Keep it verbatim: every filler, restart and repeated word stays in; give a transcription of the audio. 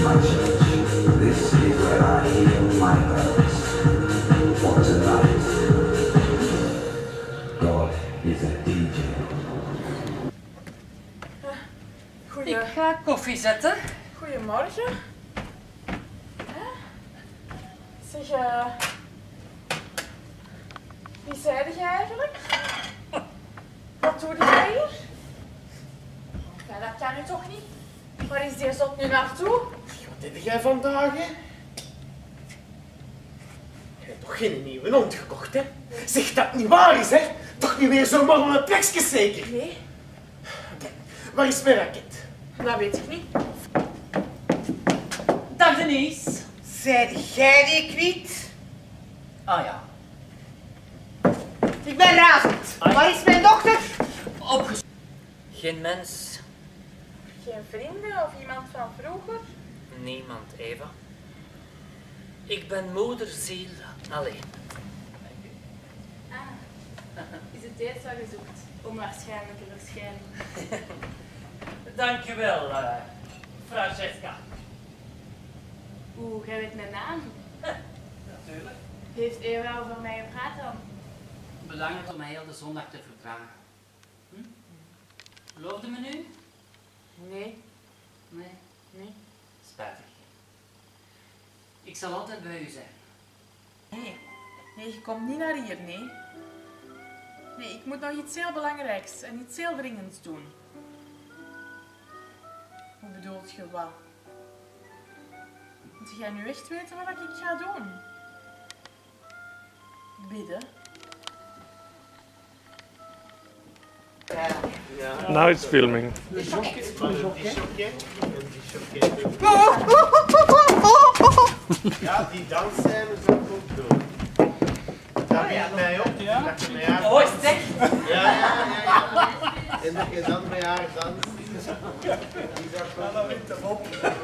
my church. This is where I heal my hurts. For tonight, God is a D J. Goeie... Ik ga koffie zetten. Goedemorgen. Zeg, uh, wie zei je eigenlijk? Wat doe jij hier? Ja, dat kan u toch niet? Waar is die zot nu naartoe? Wat heb jij vandaag, hè? Je hebt toch geen nieuwe hond gekocht, hè? Zeg dat niet waar is, hè? Toch niet weer zomaar op een plekje zeker? Nee. Waar is mijn raket? Dat weet ik niet. Dag Denise. Zei jij die kwiet? Ah ja. Ik ben razend. Ai. Waar is mijn dochter? Opges... Geen mens. Geen vrienden of iemand van vroeger? Niemand, Eva. Ik ben moederziel alleen. Ah, is het eerst wat gezocht? Onwaarschijnlijke verschijning. Dankjewel, uh, Francesca. Oeh, jij weet mijn naam. Natuurlijk. Heeft Eva over mij gepraat dan? Belangrijk om mij heel de zondag te verdragen. Hm? Geloofde me nu? Nee. Nee. Nee. Spijtig. Ik zal altijd bij u zijn. Nee. Nee, je komt niet naar hier, nee. Nee, ik moet nog iets heel belangrijks en iets heel dringends doen. Hoe bedoelt je wat? Moet jij nu echt weten wat ik ga doen? Bidden? Ja. Now it's filming. Een jokje, een jokje. Ja, die dansscène zou ik ook doen. Dat biedt mij op, dat je met haar Oh, is het echt? Ja, ja, ja, ja. En dat je dan met haar danst. Die zou ik ook doen.